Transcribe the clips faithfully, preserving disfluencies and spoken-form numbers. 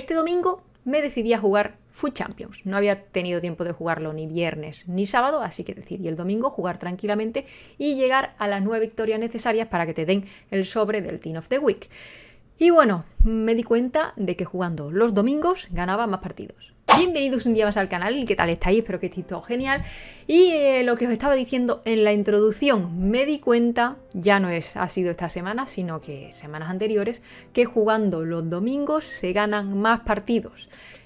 este domingo me decidí a jugar Food Champions. No había tenido tiempo de jugarlo ni viernes ni sábado, así que decidí el domingo jugar tranquilamente y llegar a las nueve victorias necesarias para que te den el sobre del Team of the Week. Y bueno, me di cuenta de que jugando los domingos ganaba más partidos. Bienvenidos un día más al canal, ¿qué tal estáis? Espero que estéis todo genial. Y eh, lo que os estaba diciendo en la introducción, me di cuenta, ya no es, ha sido esta semana, sino que semanas anteriores, que jugando los domingos se ganan más partidos.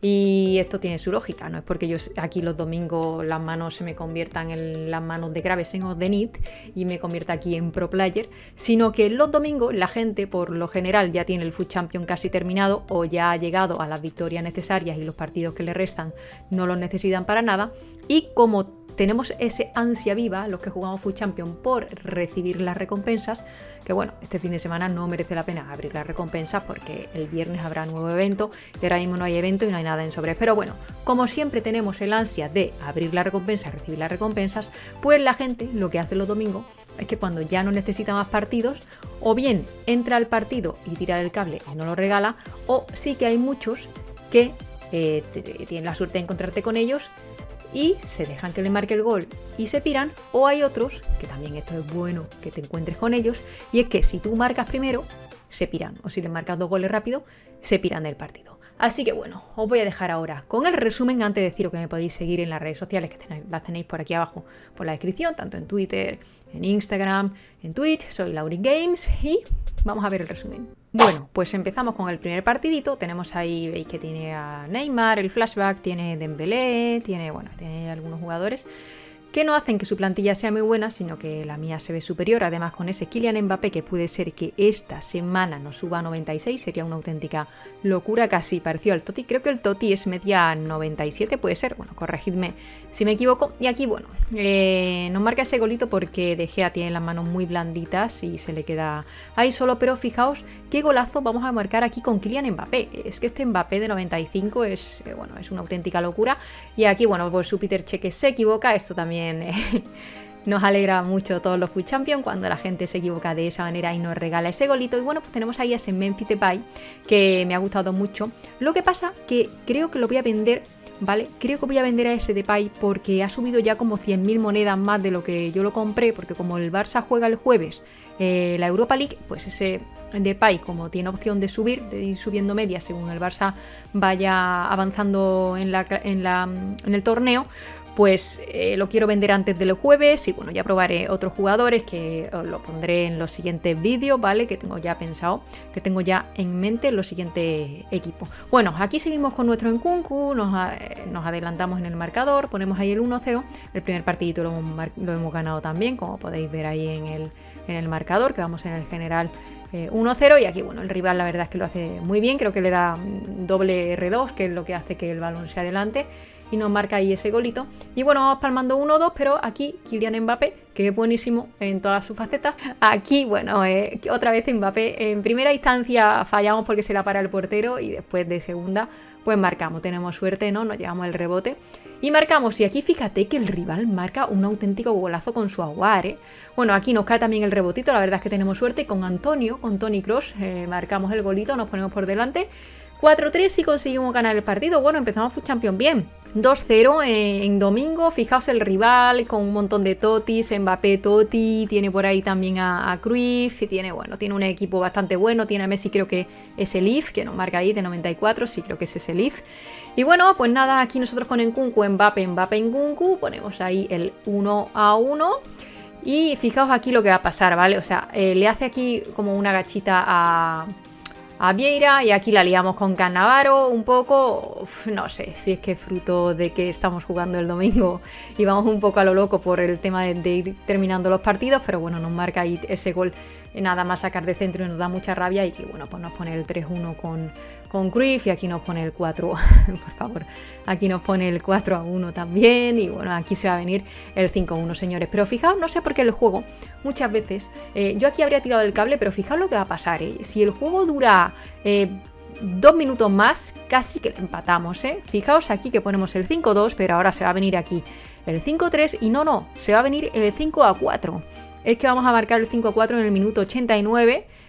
Y esto tiene su lógica, no es porque yo aquí los domingos las manos se me conviertan en las manos de Gravesen o de Nit y me convierta aquí en pro player, sino que los domingos la gente por lo general ya tiene el Food Champion casi terminado o ya ha llegado a las victorias necesarias y los partidos que le restan no los necesitan para nada, y como tenemos ese ansia viva, los que jugamos Food Champion, por recibir las recompensas, que bueno, este fin de semana no merece la pena abrir las recompensas porque el viernes habrá nuevo evento y ahora mismo no hay evento y no hay nada en sobres. Pero bueno, como siempre tenemos el ansia de abrir las recompensas, recibir las recompensas, pues la gente lo que hace los domingos es que cuando ya no necesita más partidos, o bien entra al partido y tira del cable y no lo regala, o sí que hay muchos que eh, tienen la suerte de encontrarte con ellos y se dejan que le marque el gol y se piran, o hay otros, que también esto es bueno que te encuentres con ellos, y es que si tú marcas primero, se piran, o si le marcas dos goles rápido, se piran del partido. Así que bueno, os voy a dejar ahora con el resumen, antes de deciros que me podéis seguir en las redes sociales, que tenéis, las tenéis por aquí abajo, por la descripción, tanto en Twitter, en Instagram, en Twitch, soy Lauri Games, y vamos a ver el resumen. Bueno, pues empezamos con el primer partidito. Tenemos ahí, veis que tiene a Neymar, el flashback, tiene Dembélé, tiene, bueno, tiene algunos jugadores que no hacen que su plantilla sea muy buena, sino que la mía se ve superior. Además, con ese Kylian Mbappé, que puede ser que esta semana nos suba a noventa y seis, sería una auténtica locura, casi parecido al Totti. Creo que el Totti es media noventa y siete, puede ser, bueno, corregidme si me equivoco. Y aquí, bueno, eh, nos marca ese golito porque De Gea tiene las manos muy blanditas y se le queda ahí solo, pero fijaos qué golazo vamos a marcar aquí con Kylian Mbappé. Es que este Mbappé de noventa y cinco es, eh, bueno, es una auténtica locura. Y aquí, bueno, pues su Peter Cheque se equivoca, esto también nos alegra mucho todos los Food Champions cuando la gente se equivoca de esa manera y nos regala ese golito. Y bueno, pues tenemos ahí a ese Memphis Depay que me ha gustado mucho. Lo que pasa que creo que lo voy a vender, ¿vale? Creo que voy a vender a ese Depay porque ha subido ya como cien mil monedas más de lo que yo lo compré, porque como el Barça juega el jueves eh, la Europa League, pues ese Depay, como tiene opción de subir, de ir subiendo media según el Barça vaya avanzando en, la, en, la, en el torneo, pues eh, lo quiero vender antes del jueves. Y bueno, ya probaré otros jugadores que os lo pondré en los siguientes vídeos, ¿vale? Que tengo ya pensado, que tengo ya en mente los siguientes equipos. Bueno, aquí seguimos con nuestro Nkunku, nos, nos adelantamos en el marcador, ponemos ahí el uno cero. El primer partidito lo hemos, lo hemos ganado también, como podéis ver ahí en el, en el marcador, que vamos en el general eh, uno cero. Y aquí, bueno, el rival la verdad es que lo hace muy bien, creo que le da doble erre dos, que es lo que hace que el balón se adelante, y nos marca ahí ese golito. Y bueno, vamos palmando uno dos, pero aquí Kylian Mbappé, que es buenísimo en todas sus facetas. Aquí, bueno, eh, otra vez Mbappé. En primera instancia fallamos porque se la para el portero y después de segunda pues marcamos. Tenemos suerte, ¿no? Nos llevamos el rebote y marcamos. Y aquí fíjate que el rival marca un auténtico golazo con su Aguar, ¿eh? Bueno, aquí nos cae también el rebotito. La verdad es que tenemos suerte con Antonio, con Toni Kroos. Eh, marcamos el golito, nos ponemos por delante. cuatro tres y conseguimos ganar el partido. Bueno, empezamos Food Champions bien. dos cero en, en domingo. Fijaos el rival con un montón de Totis, Mbappé, Totti, tiene por ahí también a, a Cruyff, y tiene, bueno, tiene un equipo bastante bueno, tiene a Messi, creo que es el I F, que nos marca ahí de noventa y cuatro, sí creo que ese es el I F. Y bueno, pues nada, aquí nosotros con Nkunku, Mbappé, Mbappé, Nkunku, ponemos ahí el uno a uno. Y fijaos aquí lo que va a pasar, ¿vale? O sea, eh, le hace aquí como una gachita a... a Vieira, y aquí la liamos con Cannavaro un poco. Uf, no sé si es que fruto de que estamos jugando el domingo y vamos un poco a lo loco por el tema de, de ir terminando los partidos, pero bueno, nos marca ahí ese gol nada más sacar de centro y nos da mucha rabia. Y que bueno, pues nos pone el tres uno con, con Cruyff, y aquí nos pone el cuatro, por favor, aquí nos pone el cuatro a uno también. Y bueno, aquí se va a venir el cinco uno, señores. Pero fijaos, no sé por qué el juego muchas veces, eh, yo aquí habría tirado el cable, pero fijaos lo que va a pasar, ¿eh? Si el juego dura eh, dos minutos más, casi que lo empatamos, ¿eh? Fijaos aquí que ponemos el cinco dos, pero ahora se va a venir aquí el cinco tres, y no, no, se va a venir el cinco a cuatro. Es que vamos a marcar el cinco a cuatro en el minuto ochenta y nueve.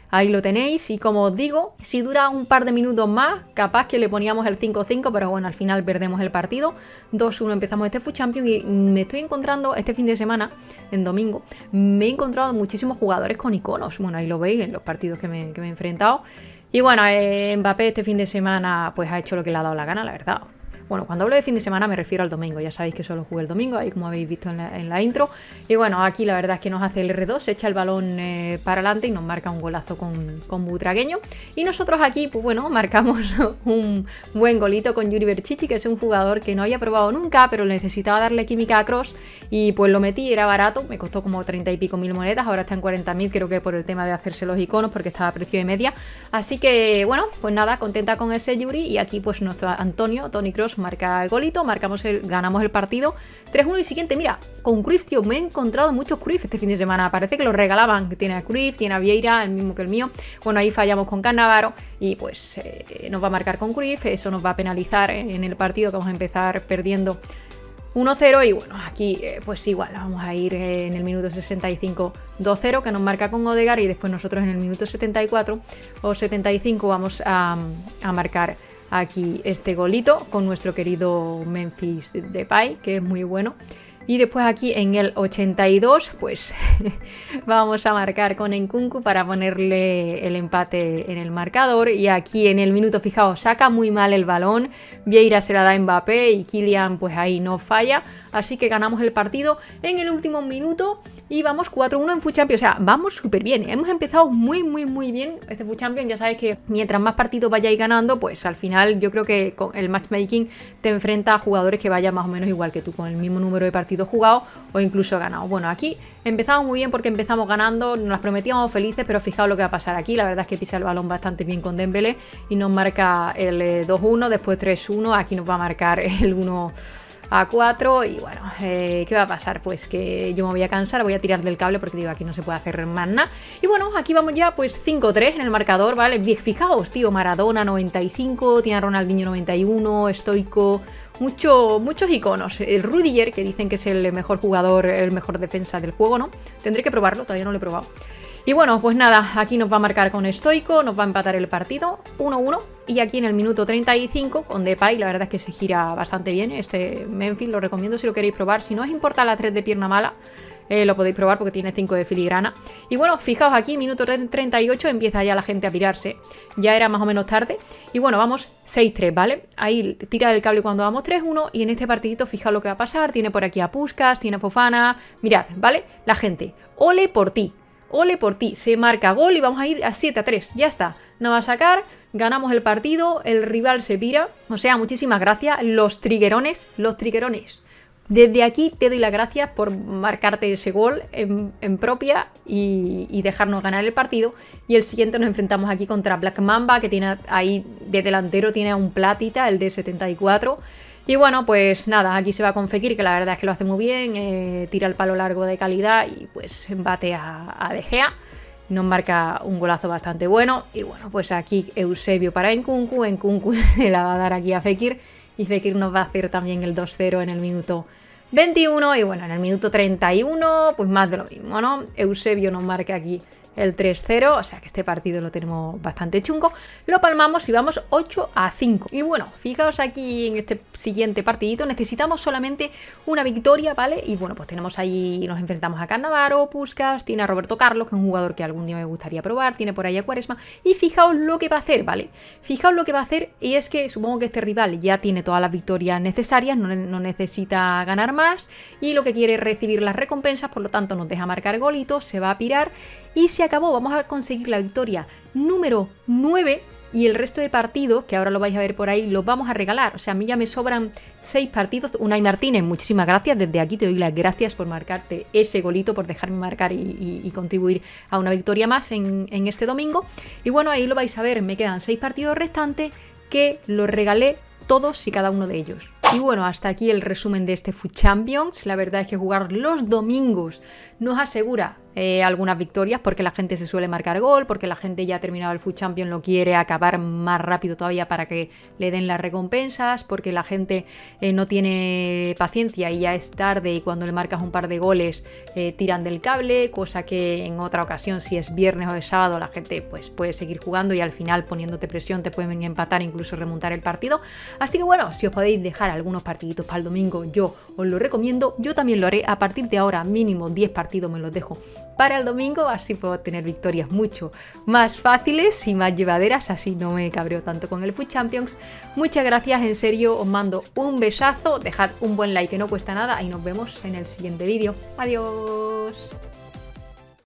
ahí lo tenéis. Y como os digo, si dura un par de minutos más, capaz que le poníamos el cinco cinco, pero bueno, al final perdemos el partido. dos uno empezamos este FUT Champions y me estoy encontrando este fin de semana, en domingo, me he encontrado muchísimos jugadores con iconos. Bueno, ahí lo veis en los partidos que me, que me he enfrentado. Y bueno, eh, Mbappé este fin de semana pues ha hecho lo que le ha dado la gana, la verdad. Bueno, cuando hablo de fin de semana me refiero al domingo, ya sabéis que solo jugué el domingo, ahí como habéis visto en la, en la intro. Y bueno, aquí la verdad es que nos hace el erre dos, se echa el balón eh, para adelante y nos marca un golazo con, con Butragueño. Y nosotros aquí, pues bueno, marcamos un buen golito con Yuri Berchichi, que es un jugador que no había probado nunca, pero necesitaba darle química a Kroos. Y pues lo metí, era barato, me costó como treinta y pico mil monedas, ahora está en cuarenta mil, creo que por el tema de hacerse los iconos, porque estaba a precio de media. Así que bueno, pues nada, contenta con ese Yuri. Y aquí pues nuestro Antonio, Toni Kroos, marca el golito, marcamos el, ganamos el partido tres uno. Y siguiente, mira, con Cruyff, tío, me he encontrado muchos Cruyff este fin de semana, parece que los regalaban, que tiene a Cruyff, tiene a Vieira, el mismo que el mío. Bueno, ahí fallamos con Cannavaro y pues eh, nos va a marcar con Cruyff, eso nos va a penalizar eh, en el partido, que vamos a empezar perdiendo uno cero. Y bueno, aquí eh, pues igual, vamos a ir eh, en el minuto sesenta y cinco dos cero, que nos marca con Odegaard, y después nosotros en el minuto setenta y cuatro o setenta y cinco vamos a, a marcar aquí este golito con nuestro querido Memphis Depay, que es muy bueno. Y después aquí en el ochenta y dos pues vamos a marcar con Nkunku para ponerle el empate en el marcador. Y aquí en el minuto, fijaos, saca muy mal el balón, Vieira se la da a Mbappé y Kylian pues ahí no falla. Así que ganamos el partido en el último minuto y vamos cuatro uno en FUT Champions. O sea, vamos súper bien, hemos empezado muy muy muy bien este FUT Champions. Ya sabéis que mientras más partidos vayáis ganando, pues al final yo creo que con el matchmaking te enfrenta a jugadores que vayan más o menos igual que tú, con el mismo número de partidos jugados o incluso ganados. Bueno, aquí empezamos muy bien porque empezamos ganando, nos las prometíamos felices, pero fijaos lo que va a pasar aquí. La verdad es que pisa el balón bastante bien con Dembélé y nos marca el dos uno, después tres uno, aquí nos va a marcar el uno a cuatro. Y bueno, eh, ¿qué va a pasar? Pues que yo me voy a cansar, voy a tirar del cable porque digo, aquí no se puede hacer más nada. Y bueno, aquí vamos ya pues cinco tres en el marcador, ¿vale? Fijaos, tío, Maradona noventa y cinco, tiene a Ronaldinho noventa y uno, Stoico, mucho, muchos iconos. El Rudiger, que dicen que es el mejor jugador, el mejor defensa del juego, ¿no? Tendré que probarlo, todavía no lo he probado. Y bueno, pues nada, aquí nos va a marcar con Stoico, nos va a empatar el partido uno uno. Y aquí en el minuto treinta y cinco con Depay, la verdad es que se gira bastante bien este Memphis, lo recomiendo si lo queréis probar. Si no os importa la tres de pierna mala, eh, lo podéis probar porque tiene cinco de filigrana. Y bueno, fijaos aquí, minuto treinta y ocho, empieza ya la gente a pirarse. Ya era más o menos tarde. Y bueno, vamos seis tres, ¿vale? Ahí tira el cable cuando vamos tres uno. Y en este partidito, fijaos lo que va a pasar. Tiene por aquí a Puskás, tiene a Fofana. Mirad, ¿vale? La gente, ole por ti. Ole por ti, se marca gol y vamos a ir a siete a tres, ya está, no va a sacar, ganamos el partido, el rival se pira, o sea, muchísimas gracias, los triguerones, los triguerones. Desde aquí te doy las gracias por marcarte ese gol en, en propia y, y dejarnos ganar el partido. Y el siguiente nos enfrentamos aquí contra Black Mamba, que tiene ahí de delantero, tiene a un Platita, el de setenta y cuatro. Y bueno, pues nada, aquí se va con Fekir, que la verdad es que lo hace muy bien, eh, tira el palo largo de calidad y pues embate a, a De Gea. Nos marca un golazo bastante bueno. Y bueno, pues aquí Eusebio para Nkunku, Nkunku se la va a dar aquí a Fekir y Fekir nos va a hacer también el dos cero en el minuto veintiuno. Y bueno, en el minuto treinta y uno, pues más de lo mismo, ¿no? Eusebio nos marca aquí el tres cero, o sea que este partido lo tenemos bastante chungo. Lo palmamos y vamos ocho a cinco. Y bueno, fijaos aquí en este siguiente partidito, necesitamos solamente una victoria, ¿vale? Y bueno, pues tenemos ahí, nos enfrentamos a Cannavaro, Puskás, tiene a Roberto Carlos, que es un jugador que algún día me gustaría probar, tiene por ahí a Quaresma. Y fijaos lo que va a hacer, ¿vale? Fijaos lo que va a hacer, y es que supongo que este rival ya tiene todas las victorias necesarias, no, no necesita ganar más, y lo que quiere es recibir las recompensas, por lo tanto nos deja marcar golitos, se va a pirar y se acabó. Vamos a conseguir la victoria número nueve y el resto de partidos, que ahora lo vais a ver por ahí, los vamos a regalar. O sea, a mí ya me sobran seis partidos. Unai Martínez, muchísimas gracias. Desde aquí te doy las gracias por marcarte ese golito, por dejarme marcar y, y, y contribuir a una victoria más en, en este domingo. Y bueno, ahí lo vais a ver. Me quedan seis partidos restantes que los regalé todos y cada uno de ellos. Y bueno, hasta aquí el resumen de este FUT Champions. La verdad es que jugar los domingos nos asegura eh, algunas victorias porque la gente se suele marcar gol, porque la gente ya ha terminado el Food Champion, lo quiere acabar más rápido todavía para que le den las recompensas, porque la gente eh, no tiene paciencia y ya es tarde y cuando le marcas un par de goles eh, tiran del cable, cosa que en otra ocasión, si es viernes o es sábado, la gente pues puede seguir jugando y al final poniéndote presión te pueden empatar, incluso remontar el partido. Así que bueno, si os podéis dejar algunos partiditos para el domingo, yo os lo recomiendo. Yo también lo haré a partir de ahora, mínimo diez partidos me los dejo para el domingo, así puedo tener victorias mucho más fáciles y más llevaderas, así no me cabreo tanto con el Food Champions. Muchas gracias, en serio, os mando un besazo, dejad un buen like que no cuesta nada y nos vemos en el siguiente vídeo. Adiós.